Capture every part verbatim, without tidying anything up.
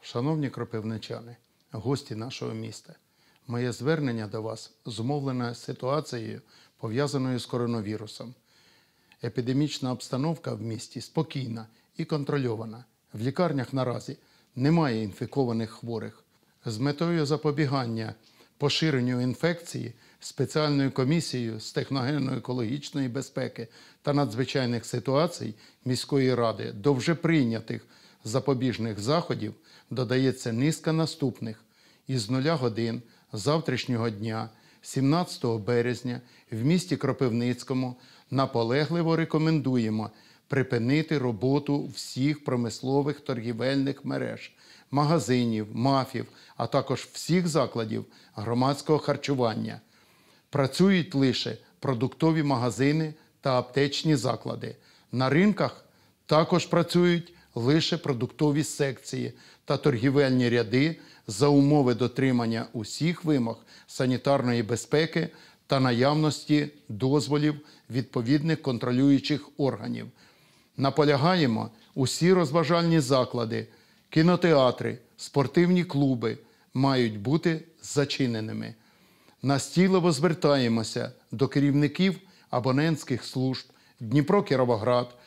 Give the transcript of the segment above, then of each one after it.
Шановні кропивничани, гості нашого міста, моє звернення до вас зумовлене ситуацією, пов'язаною з коронавірусом. Епідемічна обстановка в місті спокійна і контрольована. В лікарнях наразі немає інфікованих хворих. З метою запобігання поширенню інфекції спеціальною комісією з техногенно-екологічної безпеки та надзвичайних ситуацій міської ради до вже прийнятих запобіжних заходів додається низка наступних. Із нуля годин завтрашнього дня, сімнадцятого березня, в місті Кропивницькому наполегливо рекомендуємо припинити роботу всіх промислових торгівельних мереж, магазинів, МАФів, а також всіх закладів громадського харчування. Працюють лише продуктові магазини та аптечні заклади. На ринках також працюють лише продуктові секції та торгівельні ряди за умови дотримання усіх вимог санітарної безпеки та наявності дозволів відповідних контролюючих органів. Наполягаємо, усі розважальні заклади, кінотеатри, спортивні клуби мають бути зачиненими. Настійливо звертаємося до керівників абонентських служб Дніпро-Кіровоград,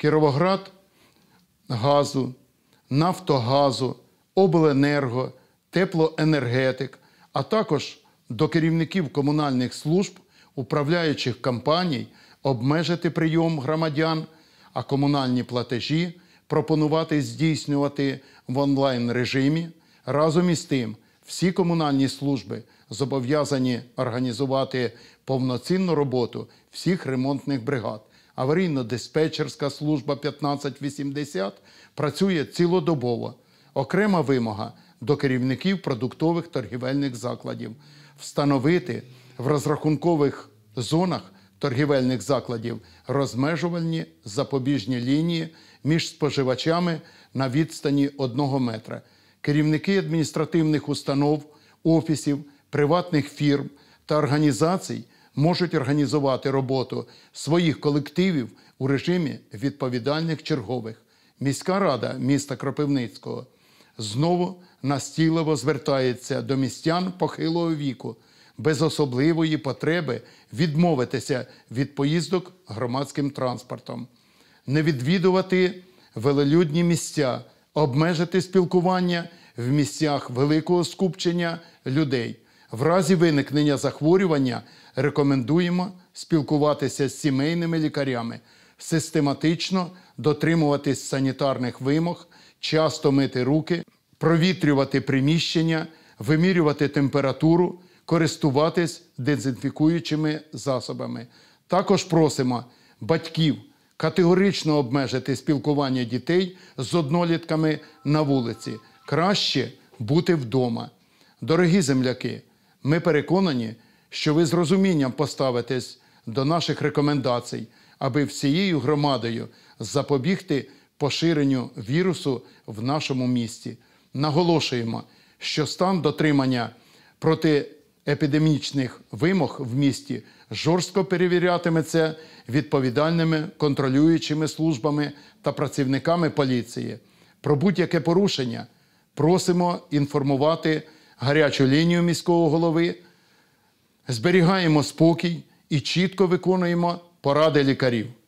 Кіровоградгазу, Нафтогазу, Обленерго, Теплоенергетик, а також до керівників комунальних служб, управляючих компаній обмежити прийом громадян, а комунальні платежі пропонувати здійснювати в онлайн-режимі. Разом із тим, всі комунальні служби зобов'язані організувати повноцінну роботу всіх ремонтних бригад. Аварійно-диспетчерська служба п'ятнадцять вісімдесят працює цілодобово. Окрема вимога до керівників продуктових торгівельних закладів – встановити в розрахункових зонах торгівельних закладів розмежувальні запобіжні лінії між споживачами на відстані одного метра. Керівники адміністративних установ, офісів, приватних фірм та організацій можуть організувати роботу своїх колективів у режимі відповідальних чергових. Міська рада міста Кропивницького знову настійливо звертається до містян похилого віку без особливої потреби відмовитися від поїздок громадським транспортом, не відвідувати велолюдні місця, обмежити спілкування в місцях великого скупчення людей. В разі виникнення захворювання рекомендуємо спілкуватися з сімейними лікарями, систематично дотримуватись санітарних вимог, часто мити руки, провітрювати приміщення, вимірювати температуру, користуватись дезінфікуючими засобами. Також просимо батьків категорично обмежити спілкування дітей з однолітками на вулиці. Краще бути вдома. Дорогі земляки, ми переконані, що ви з розумінням поставитесь до наших рекомендацій, аби всією громадою запобігти поширенню вірусу в нашому місті. Наголошуємо, що стан дотримання протиепідемічних вимог в місті жорстко перевірятиметься відповідальними контролюючими службами та працівниками поліції. Про будь-яке порушення просимо інформувати гарячу лінію міського голови, зберігаємо спокій і чітко виконуємо поради лікарів.